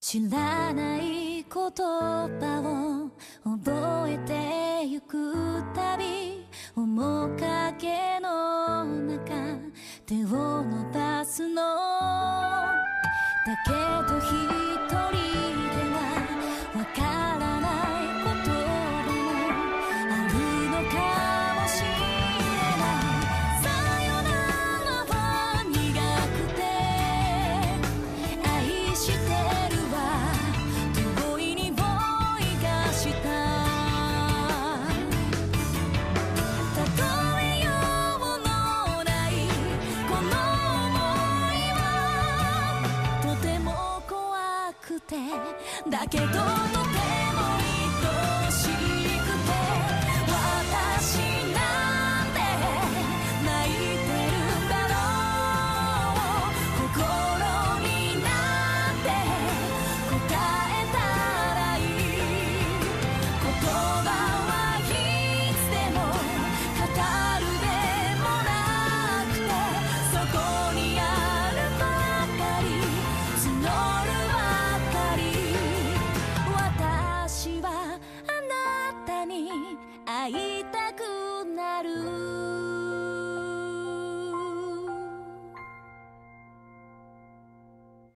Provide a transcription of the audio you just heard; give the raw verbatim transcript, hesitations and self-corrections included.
知らない言葉を覚えてゆくたび、面影の中手を伸ばすの。だけど一人ではわからないこともあるのかもしれない。さよならは苦くて愛してるわ、遠いにおいがした。例えようのないこの想いはとても怖くて、だけどとても愛しくて、私なんて泣いてるだろう。心になんて答えたらいい。言葉はいつでも語るでもなくて、そこにあるばかり、募るばかり。私はあなたに会いたくなる。